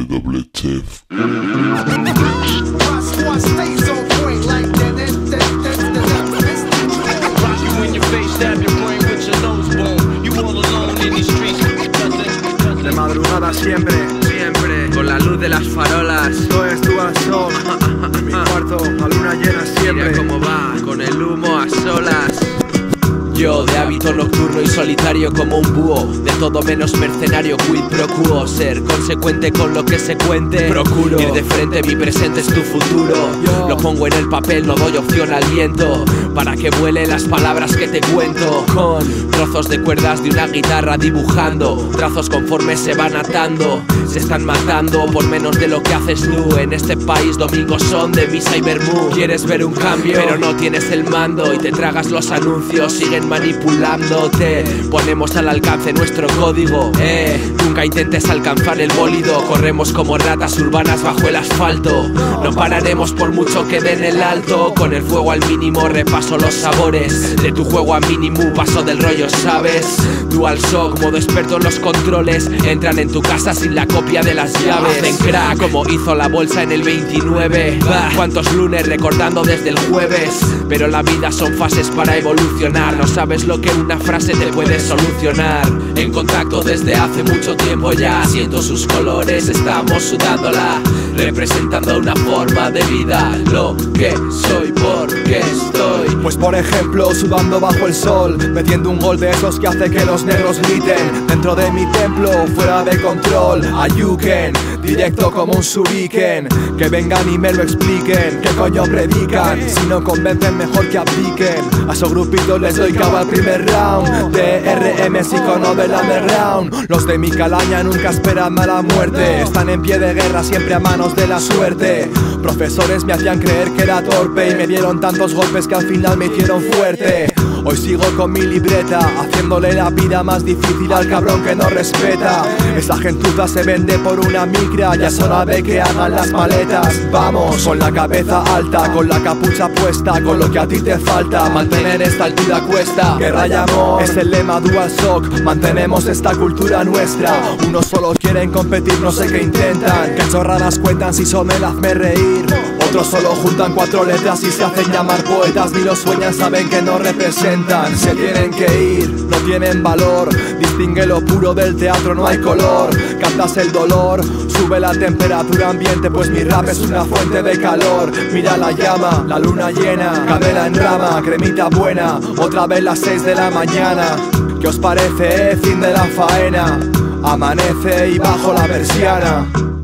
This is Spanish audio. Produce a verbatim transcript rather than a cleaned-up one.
doble doble chef. De madrugada siempre, siempre, con la luz de las farolas. Esto es Dual Shock, en mi cuarto, a luna llena siempre. Mira cómo va, con el humo a solas. Yo, de hábito nocturno y solitario como un búho, de todo menos mercenario, quid pro quo. Ser consecuente con lo que se cuente, procuro ir de frente, mi presente es tu futuro. Yo lo pongo en el papel, no doy opción al viento, para que vuelen las palabras que te cuento. Con trozos de cuerdas de una guitarra dibujando, trazos conforme se van atando. Se están matando por menos de lo que haces tú. En este país domingos son de misa y vermú. Quieres ver un cambio, pero no tienes el mando y te tragas los anuncios, siguen manipulándote. Ponemos al alcance nuestro código, eh. Nunca intentes alcanzar el bólido. Corremos como ratas urbanas bajo el asfalto. No pararemos por mucho que den el alto. Con el fuego al mínimo repaso los sabores. De tu juego a mínimo paso del rollo, ¿sabes? Dual Shock, modo experto en los controles. Entran en tu casa sin la copia de las llaves. Hacen crack como hizo la bolsa en el veintinueve. Bah, cuántos lunes recordando desde el jueves. Pero la vida son fases para evolucionar. No sabes lo que una frase te puede solucionar. En contacto desde hace mucho tiempo ya. Siento sus colores, estamos sudándola. Representando una forma de vida. Lo que soy porque estoy. Pues por ejemplo, sudando bajo el sol, metiendo un gol de esos que hace que los negros griten. Dentro de mi templo, fuera de control. Ayuken, directo como un shuriken. Que vengan y me lo expliquen. ¿Qué coño predican? Si no convencen, mejor que apliquen. A esos grupitos les doy cabo al primer round. T R M es icono del underground. Los de mi calaña nunca esperan mala muerte. Están en pie de guerra, siempre a manos de la suerte. Profesores me hacían creer que era torpe y me dieron tantos golpes que al final me hicieron fuerte. Hoy sigo con mi libreta, haciéndole la vida más difícil al cabrón que no respeta. Esa gentuza se vende por una micra, ya es hora de que hagan las maletas. Vamos, con la cabeza alta, con la capucha puesta, con lo que a ti te falta. Mantener esta altura cuesta, guerra y amor es el lema Dual Shock. Mantenemos esta cultura nuestra. Unos solo quieren competir, no sé qué intentan. Qué chorradas cuentan si son el hazme reír. Otros solo juntan cuatro letras y se hacen llamar poetas. Ni lo sueñan, saben que no representan. Se tienen que ir, no tienen valor. Distingue lo puro del teatro, no hay color. Cantas el dolor, sube la temperatura ambiente, pues mi rap es una fuente de calor. Mira la llama, la luna llena, canela en rama, cremita buena. Otra vez las seis de la mañana. ¿Qué os parece, eh? Fin de la faena. Amanece y bajo la persiana.